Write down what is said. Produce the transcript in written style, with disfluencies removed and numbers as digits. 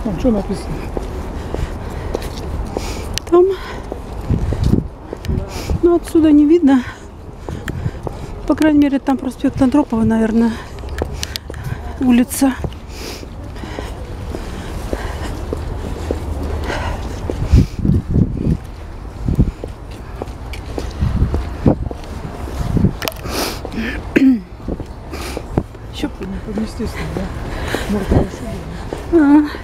Там что написано? Там, ну отсюда не видно. По крайней мере, там проспект Андропова, наверное, улица. Еще естественно, да? Может, хорошо было.